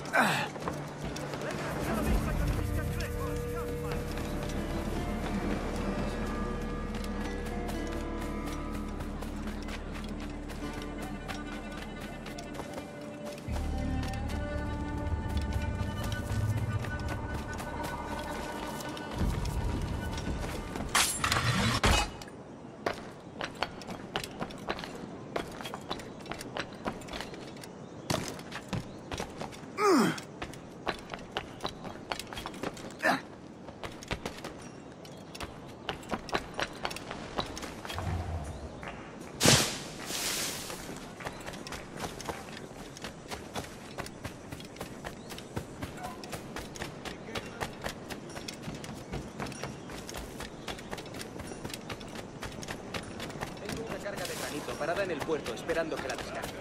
Parada en el puerto, esperando que la descargue.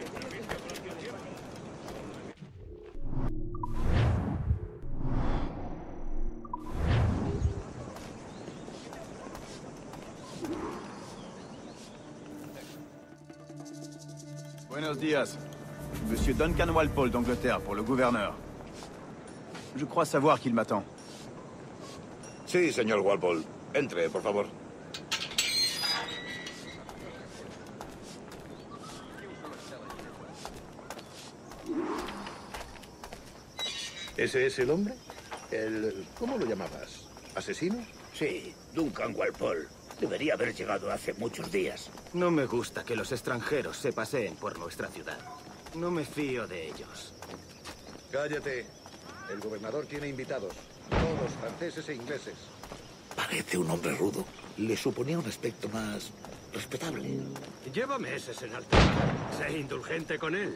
Buenos días. Monsieur Duncan Walpole d'Angleterre pour le gouverneur. Je crois savoir qu'il m'attend. Sí, señor Walpole. Entre, por favor. ¿Ese es el hombre? ¿Cómo lo llamabas? ¿Asesino? Sí, Duncan Walpole. Debería haber llegado hace muchos días. No me gusta que los extranjeros se paseen por nuestra ciudad. No me fío de ellos. Cállate. El gobernador tiene invitados. Todos franceses e ingleses. Parece un hombre rudo. Le suponía un aspecto más respetable. Lleva meses en alta mar. Sé indulgente con él.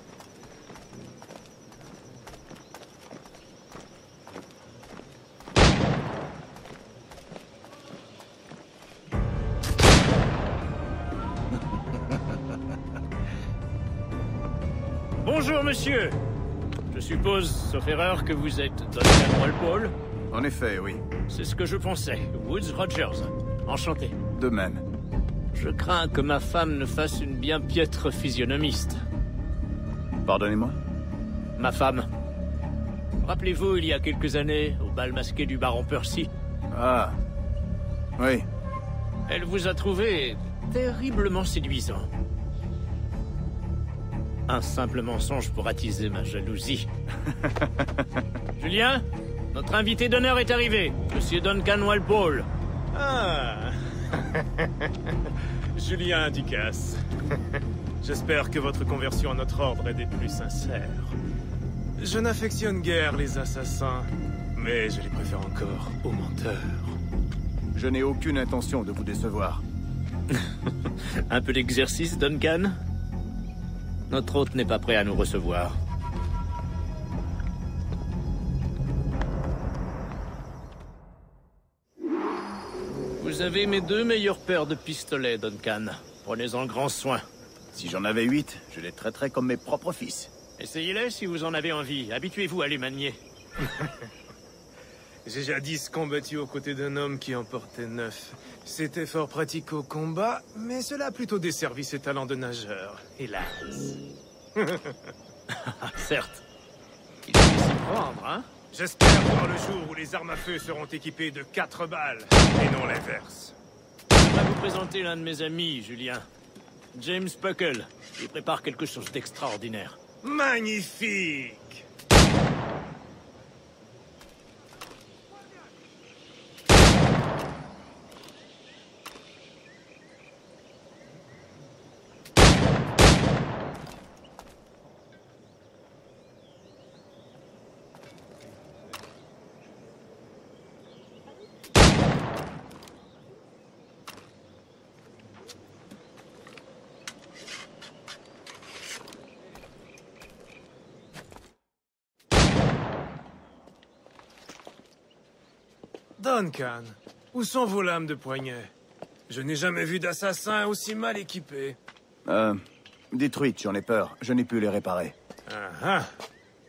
Bonjour, monsieur. Je suppose, sauf erreur, que vous êtes Duncan Walpole? En effet, oui. C'est ce que je pensais. Woods Rogers. Enchanté. De même. Je crains que ma femme ne fasse une bien piètre physionomiste. Pardonnez-moi? Ma femme. Rappelez-vous, il y a quelques années, au bal masqué du baron Percy. Ah. Oui. Elle vous a trouvé terriblement séduisant. Un simple mensonge pour attiser ma jalousie. Julien, notre invité d'honneur est arrivé, Monsieur Duncan Walpole. Ah. Julien Ducasse. J'espère que votre conversion à notre ordre est des plus sincères. Je n'affectionne guère les assassins, mais je les préfère encore aux menteurs. Je n'ai aucune intention de vous décevoir. Un peu d'exercice, Duncan? Notre hôte n'est pas prêt à nous recevoir. Vous avez mes 2 meilleures paires de pistolets, Duncan. Prenez-en grand soin. Si j'en avais 8, je les traiterais comme mes propres fils. Essayez-les si vous en avez envie. Habituez-vous à les manier. J'ai jadis combattu aux côtés d'un homme qui en portait 9. C'était fort pratique au combat, mais cela a plutôt desservi ses talents de nageur, hélas. Certes. Il faut s'y prendre, hein? J'espère voir le jour où les armes à feu seront équipées de 4 balles, et non l'inverse. Je vais vous présenter l'un de mes amis, Julien. James Puckle. Il prépare quelque chose d'extraordinaire. Magnifique! Duncan, où sont vos lames de poignet? Je n'ai jamais vu d'assassin aussi mal équipé. Détruites, j'en ai peur. Je n'ai pu les réparer. Ah ah.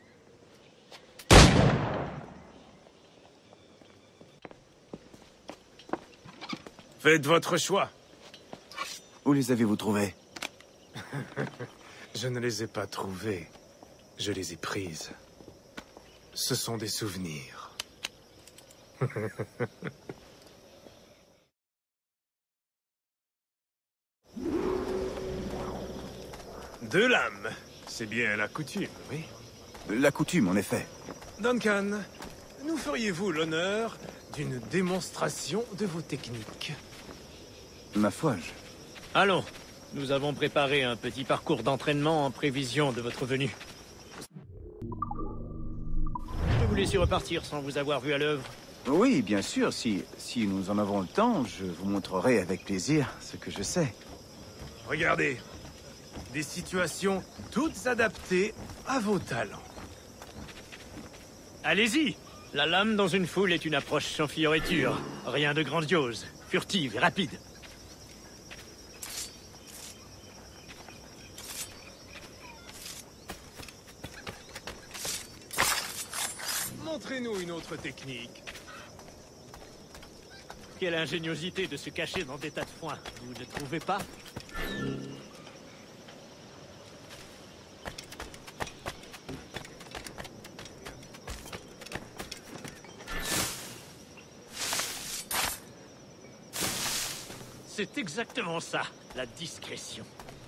Faites votre choix. Où les avez-vous trouvés? Je ne les ai pas trouvées. Je les ai prises. Ce sont des souvenirs. Deux lames. C'est bien la coutume, oui. La coutume, en effet. Duncan, nous feriez-vous l'honneur d'une démonstration de vos techniques? Ma foi, Allons, nous avons préparé un petit parcours d'entraînement en prévision de votre venue. Je vous laisse repartir sans vous avoir vu à l'œuvre. Oui, bien sûr, si nous en avons le temps, je vous montrerai avec plaisir ce que je sais. Regardez. Des situations toutes adaptées à vos talents. Allez-y! La lame dans une foule est une approche sans fioriture. Rien de grandiose, furtive et rapide. Montrez-nous une autre technique. Quelle ingéniosité de se cacher dans des tas de foin, vous ne trouvez pas? C'est exactement ça, la discrétion.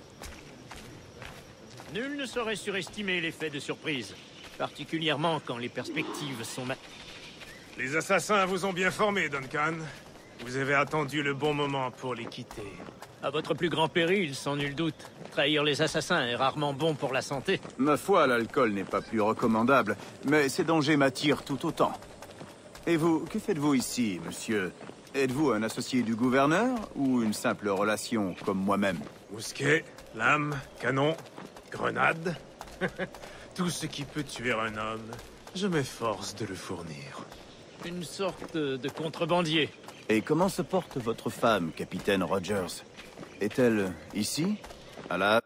Nul ne saurait surestimer l'effet de surprise, particulièrement quand les perspectives sont Les assassins vous ont bien formé, Duncan. Vous avez attendu le bon moment pour les quitter. À votre plus grand péril, sans nul doute. Trahir les assassins est rarement bon pour la santé. Ma foi, l'alcool n'est pas plus recommandable, mais ces dangers m'attirent tout autant. Et vous, que faites-vous ici, monsieur? Êtes-vous un associé du gouverneur ou une simple relation comme moi-même? Mousquet, lame, canon, grenade. Tout ce qui peut tuer un homme, je m'efforce de le fournir. Une sorte de contrebandier. Et comment se porte votre femme, capitaine Rogers? Est-elle ici? À la...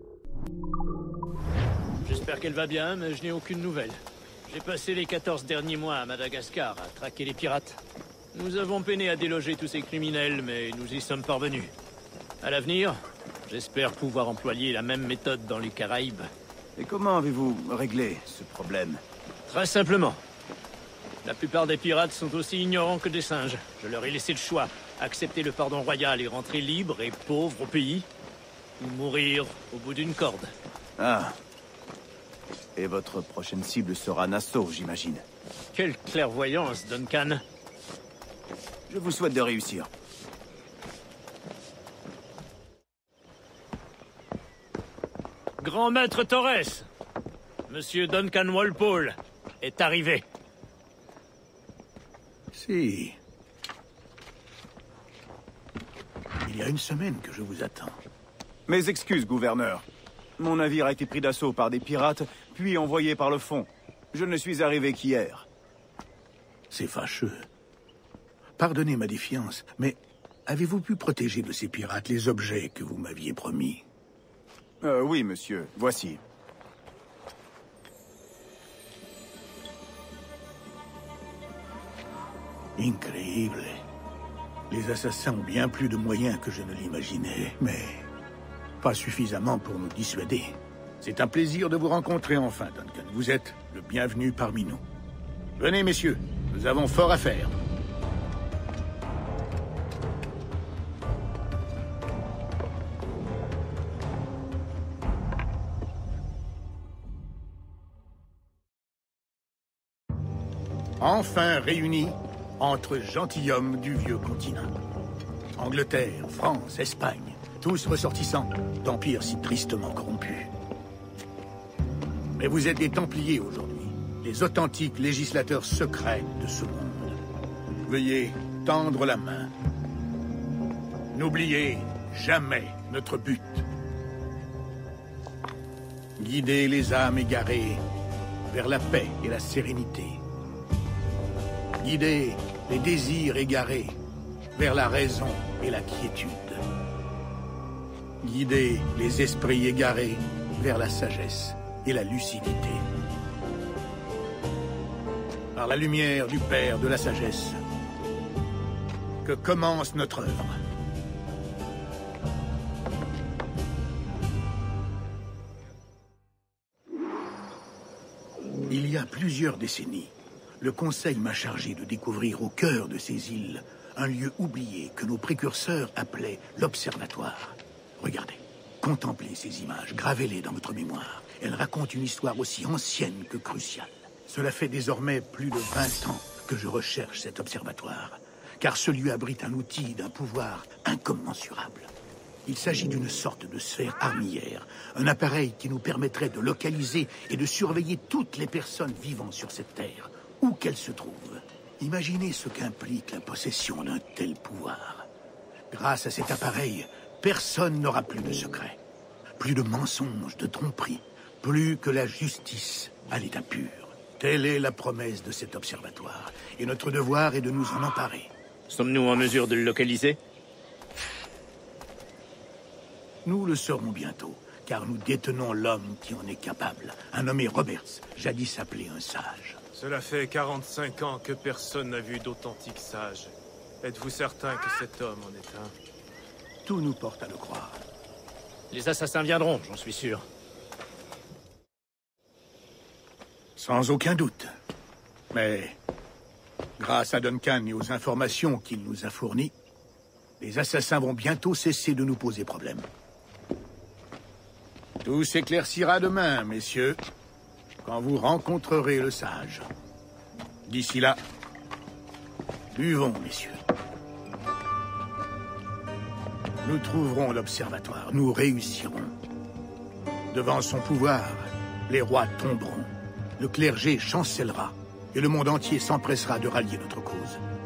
J'espère qu'elle va bien, mais je n'ai aucune nouvelle. J'ai passé les 14 derniers mois à Madagascar à traquer les pirates. Nous avons peiné à déloger tous ces criminels, mais nous y sommes parvenus. À l'avenir, j'espère pouvoir employer la même méthode dans les Caraïbes. Et comment avez-vous réglé ce problème? Très simplement. La plupart des pirates sont aussi ignorants que des singes. Je leur ai laissé le choix. Accepter le pardon royal et rentrer libre et pauvre au pays, ou mourir au bout d'une corde. Ah. Et votre prochaine cible sera Nassau, j'imagine. Quelle clairvoyance, Duncan. Je vous souhaite de réussir. Grand maître Torres, Monsieur Duncan Walpole est arrivé. Si. Il y a une semaine que je vous attends. Mes excuses, gouverneur. Mon navire a été pris d'assaut par des pirates, puis envoyé par le fond. Je ne suis arrivé qu'hier. C'est fâcheux. Pardonnez ma défiance, mais avez-vous pu protéger de ces pirates les objets que vous m'aviez promis? Oui, monsieur. Voici. Incroyable. Les assassins ont bien plus de moyens que je ne l'imaginais, mais pas suffisamment pour nous dissuader. C'est un plaisir de vous rencontrer enfin, Duncan. Vous êtes le bienvenu parmi nous. Venez, messieurs, nous avons fort à faire. Enfin réunis entre gentilshommes du vieux continent. Angleterre, France, Espagne, tous ressortissants d'empires si tristement corrompus. Mais vous êtes des Templiers aujourd'hui, les authentiques législateurs secrets de ce monde. Veuillez tendre la main. N'oubliez jamais notre but. Guider les âmes égarées vers la paix et la sérénité. Guider les désirs égarés vers la raison et la quiétude. Guider les esprits égarés vers la sagesse et la lucidité. Par la lumière du Père de la sagesse, que commence notre œuvre. Il y a plusieurs décennies, le Conseil m'a chargé de découvrir au cœur de ces îles un lieu oublié que nos précurseurs appelaient l'Observatoire. Regardez, contemplez ces images, gravez-les dans votre mémoire. Elles racontent une histoire aussi ancienne que cruciale. Cela fait désormais plus de 20 ans que je recherche cet observatoire, car ce lieu abrite un outil d'un pouvoir incommensurable. Il s'agit d'une sorte de sphère armillaire, un appareil qui nous permettrait de localiser et de surveiller toutes les personnes vivant sur cette terre, où qu'elles se trouvent. Imaginez ce qu'implique la possession d'un tel pouvoir. Grâce à cet appareil, personne n'aura plus de secrets, plus de mensonges, de tromperies, plus que la justice à l'état pur. Telle est la promesse de cet observatoire, et notre devoir est de nous en emparer. Sommes-nous en mesure de le localiser? Nous le saurons bientôt, car nous détenons l'homme qui en est capable, un nommé Roberts, jadis appelé un sage. Cela fait 45 ans que personne n'a vu d'authentiques sages. Êtes-vous certain que cet homme en est un? Tout nous porte à le croire. Les assassins viendront, j'en suis sûr. Sans aucun doute. Mais, grâce à Duncan et aux informations qu'il nous a fournies, les assassins vont bientôt cesser de nous poser problème. Tout s'éclaircira demain, messieurs, quand vous rencontrerez le sage. D'ici là, buvons, messieurs. Nous trouverons l'observatoire, nous réussirons. Devant son pouvoir, les rois tomberont, le clergé chancellera, et le monde entier s'empressera de rallier notre cause.